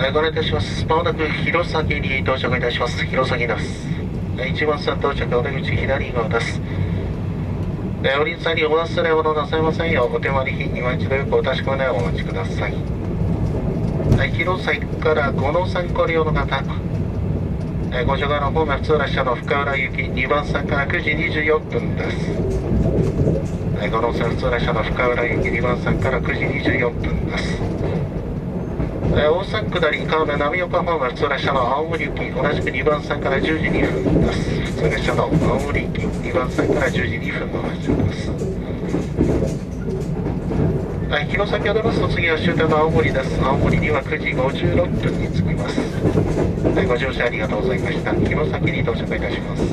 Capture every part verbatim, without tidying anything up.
ご覧いたします。まもなく弘前に到着いたします。弘前です。いちばんさん到着、お出口左側です。降りる際にお忘れ物なさいませんよう、お手割り品今一度よくお確かめをお待ちください。弘前から五能さんご利用の方、ご所側の方面普通列車の深浦行きにばん線からくじにじゅうよんぷんです。五能線普通列車の深浦行きにばん線からくじにじゅうよんぷんです。大阪下り川辺浪岡方面普通列車の青森行き同じくにばん線からじゅうじにふんです。普通列車の青森行きにばん線からじゅうじにふんの発車です。弘前を出ますと次は終点の青森です。青森にはくじごじゅうろっぷんに着きます。ご乗車ありがとうございました。弘前に到着いたします。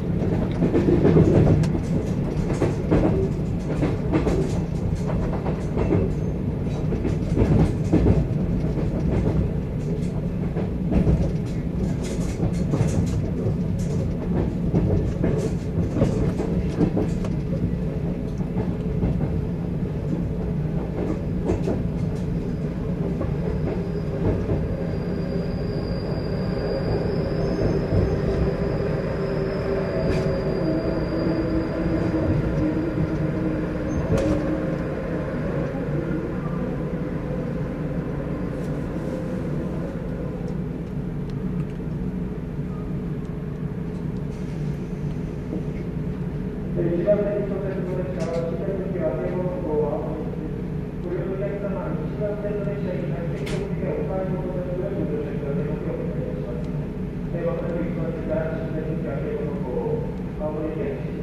一番目に到着の列車は、終点駅は京王号青森です。ご利用のお客様は、西番線の列車に入ってきてお帰りの到着をご乗車いただけますようお願いします。まもなく一番線から終点駅は京王号青森駅